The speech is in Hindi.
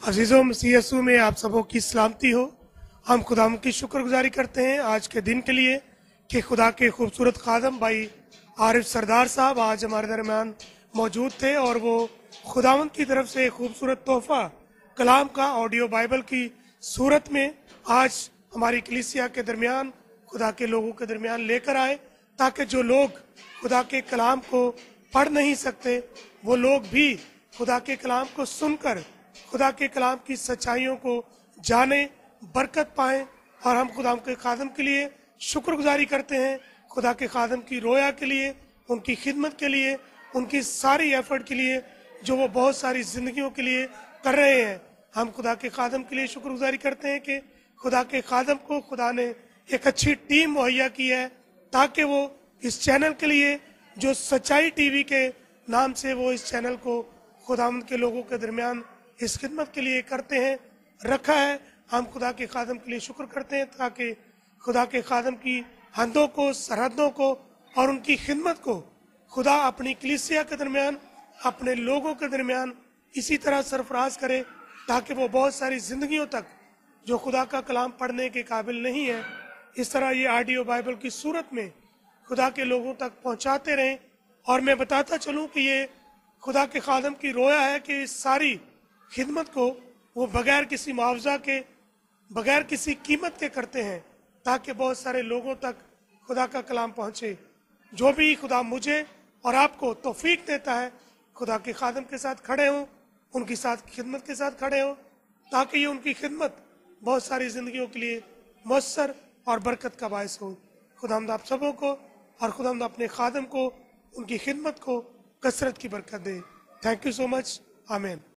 अजीज़ों मसीह यीशु में आप सबों की सलामती हो। हम खुदा की शुक्रगुजारी करते हैं आज के दिन के लिए कि खुदा के खूबसूरत खादम भाई आरिफ सरदार साहब आज हमारे दरमियान मौजूद थे और वो खुदावंद की तरफ से खूबसूरत तोहफा कलाम का ऑडियो बाइबल की सूरत में आज हमारी कलीसिया के दरमियान खुदा के लोगों के दरमियान लेकर आए, ताकि जो लोग खुदा के कलाम को पढ़ नहीं सकते वो लोग भी खुदा के कलाम को सुनकर खुदा के कलाम की सच्चाइयों को जाने, बरकत पाएं। और हम खुदा के खादम के लिए शुक्रगुजारी करते हैं, खुदा के खादम की रोया के लिए, उनकी खिदमत के लिए, उनकी सारी एफर्ट के लिए जो वो बहुत सारी जिंदगियों के लिए कर रहे हैं। हम खुदा के खादम के लिए शुक्रगुजारी करते हैं कि खुदा के खादम को खुदा ने एक अच्छी टीम मुहैया की है, ताकि वो इस चैनल के लिए जो सच्चाई टीवी के नाम से वो इस चैनल को खुदावंद के लोगों के दरमियान इस खिदमत के लिए करते हैं, रखा है। हम खुदा के खादम के लिए शुक्र करते हैं, ताकि खुदा के खादम की हदों को, सरहदों को और उनकी खिदमत को खुदा अपनी कलीसिया के दरमियान, अपने लोगों के दरमियान इसी तरह सरफराज करे, ताकि वो बहुत सारी जिंदगियों तक जो खुदा का कलाम पढ़ने के काबिल नहीं है, इस तरह ये ऑडियो बाइबल की सूरत में खुदा के लोगों तक पहुंचाते रहें। और मैं बताता चलूं कि ये खुदा के खादम की रोया है कि इस सारी खिदमत को वो बगैर किसी मुआवजा के, बगैर किसी कीमत के करते हैं, ताकि बहुत सारे लोगों तक खुदा का कलाम पहुंचे। जो भी खुदा मुझे और आपको तौफीक देता है, खुदा के खादम के साथ खड़े हों, उनकी साथ खिदमत के साथ खड़े हों, ताकि ये उनकी खिदमत बहुत सारी जिंदगियों के लिए मौसर और बरकत का बायस हो। खुदावंद आप सबों को और खुदावंद अपने खादम को, उनकी खिदमत को कसरत की बरकत दे। Thank you so much. आमीन।